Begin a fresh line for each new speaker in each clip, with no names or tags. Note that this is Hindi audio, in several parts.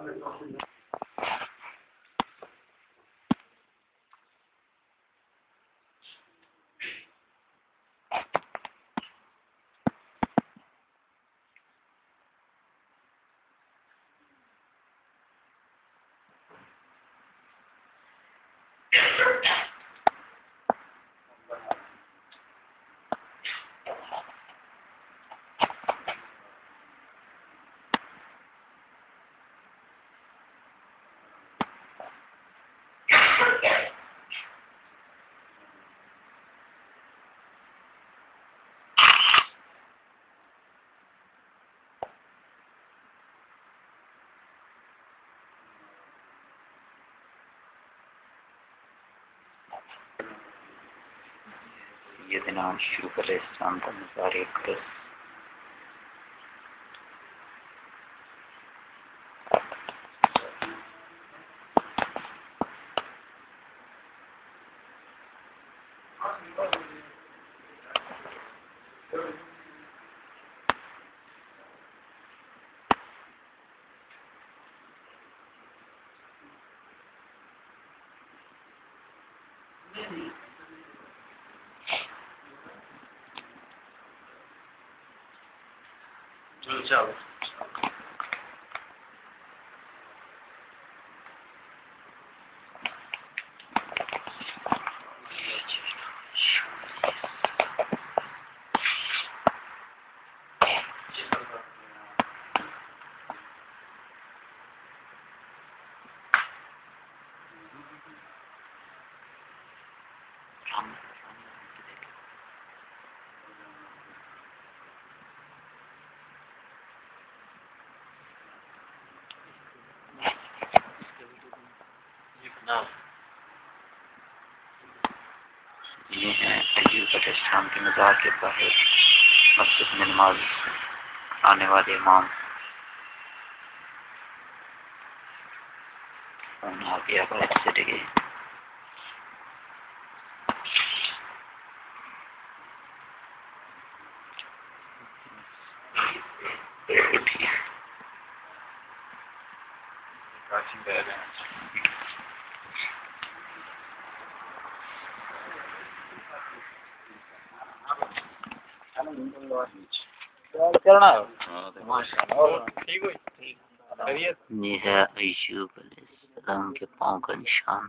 सैयदना अय्यूब अलैहिस्सलाम का मज़ार अक़दस
चलो
ये हैं अय्यूब अलैहिस्सलाम के मज़ार के बाहर मस्जिद में नमाज आने वाले इमाम। आ गया बाहर से लगे ये है अय्यूब अलैहिस्सलाम के पाँव का निशान।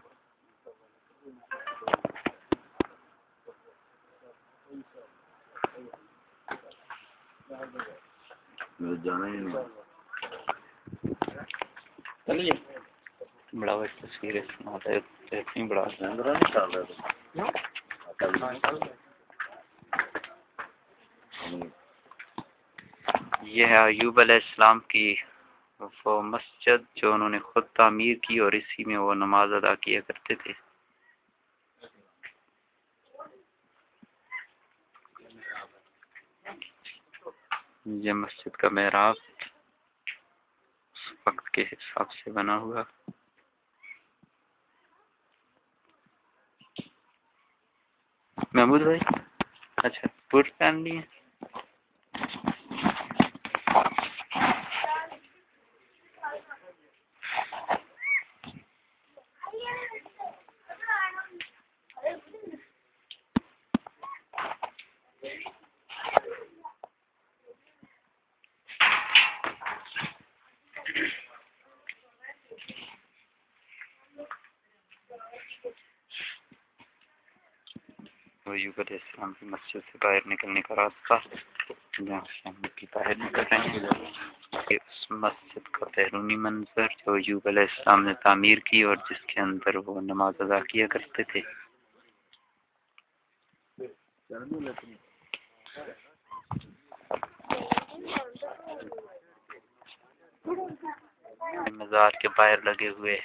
बड़ा बड़ी तस्वीर है, इतनी बड़ा यह है अय्यूब अलैहिस्सलाम की वो मस्जिद जो उन्होंने खुद तामीर की और इसी में वो नमाज अदा किया करते थे। ये मस्जिद का मेहराब उस वक्त के हिसाब से बना हुआ। महमूद भाई अच्छा बूट पहन लिए। अय्यूब अलैहिस्सलाम की मस्जिद से बाहर निकलने का रास्ता जहाँ से हम भी बाहर निकल रहे हैं। इस मस्जिद का बैरूनी मंजर जो अय्यूब अलैहिस्सलाम ने तामीर की और जिसके अंदर वो नमाज अदा किया करते थे। मज़ार के बाहर लगे हुए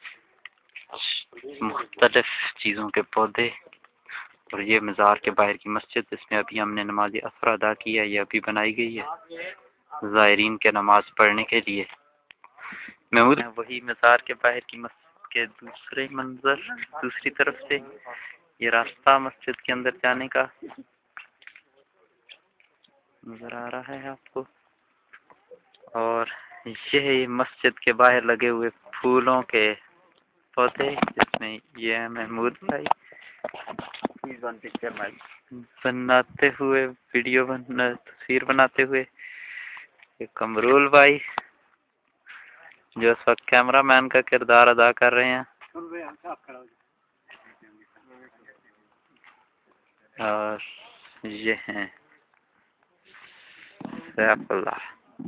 मुख्तलिफ चीज़ों के पौधे और ये मज़ार के बाहर की मस्जिद जिसमें अभी हमने नमाज असर अदा की है, ये अभी बनाई गई है ज़ायरीन के नमाज पढ़ने के लिए। महमूद वही मज़ार के बाहर की मस्जिद के दूसरे मंजर दूसरी तरफ से ये रास्ता मस्जिद के अंदर जाने का नजर आ रहा है आपको। और ये मस्जिद के बाहर लगे हुए फूलों के पौधे, जिसमें ये है महमूद भाई बनाते हुए वीडियो तस्वीर बनाते हुए, ये कमरुल भाई जो इस वक्त कैमरामैन का किरदार अदा कर रहे हैं, और ये हैं सैफुल्लाह।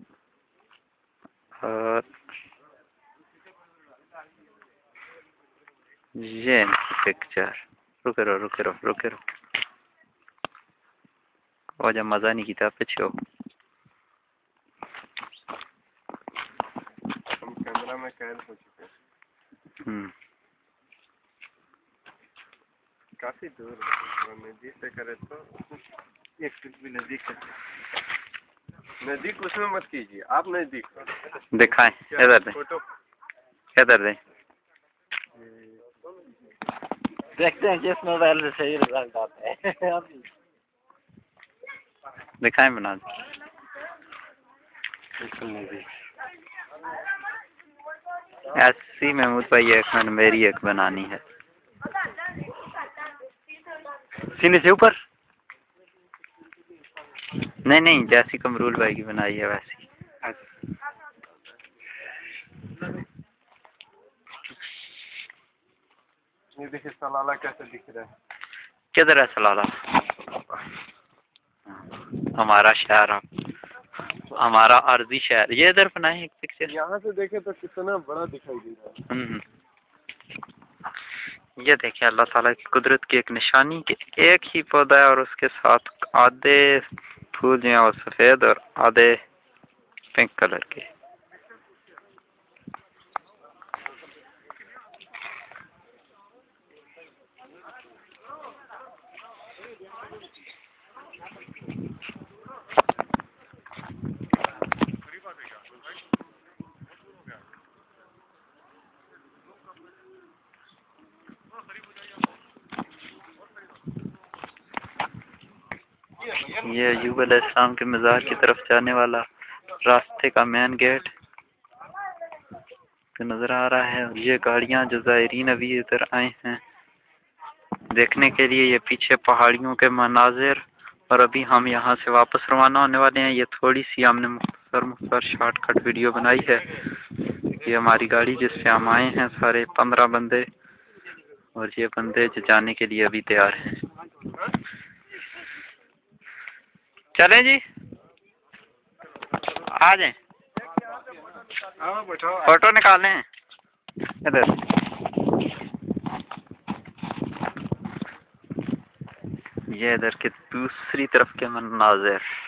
और ये पिक्चर रुके रहो और जब मजा नहीं की था पीछे हो।
हम कैमरा में कैद हो चुके हैं। काफी दूर नजदीक से करे तो एक फीट भी नजदीक है। नजदीक उसमें मत कीजिए, आप नजदीक
दिखाएं, इधर दे,
फोटो
इधर दे।
देखते हैं किस मोबाइल में सही रिजल्ट आता है।
दिखाएं, बना दे। ऐसी महमूद भाई एक मिनट, मेरी एक बनानी है। सीने से ऊपर नहीं, जैसी कमरुल भाई की बनाई है वैसी।
ये देखिए सलाला कैसे दिख रहा है।
किधर है सलाला? हमारा शहर, हमारा अर्जी शहर। ये इधर बनाए एक पिक्चर,
यहाँ से देखे तो कितना बड़ा दिखाई दे रहा है।
ये देखिए अल्लाह ताला की कुदरत की एक निशानी कि एक ही पौधा है और उसके साथ आधे फूल जो है वो सफेद और आधे पिंक कलर के। ये अय्यूब अलैहिस्सलाम के मज़ार की तरफ जाने वाला रास्ते का मेन गेट नजर आ रहा है। और ये गाड़ियां जो ज़ायरीन अभी इधर आए हैं देखने के लिए, ये पीछे पहाड़ियों के मनाजिर, और अभी हम यहाँ से वापस रवाना होने वाले हैं। ये थोड़ी सी हमने मुख्तसर शॉर्टकट वीडियो बनाई है। ये हमारी गाड़ी जिससे हम आए हैं, सारे 15 बंदे, और ये बंदे जो जाने के लिए अभी तैयार हैं। चलें जी, आ जाएं, फोटो निकालें इधर। ये इधर के दूसरी तरफ के मनाजिर।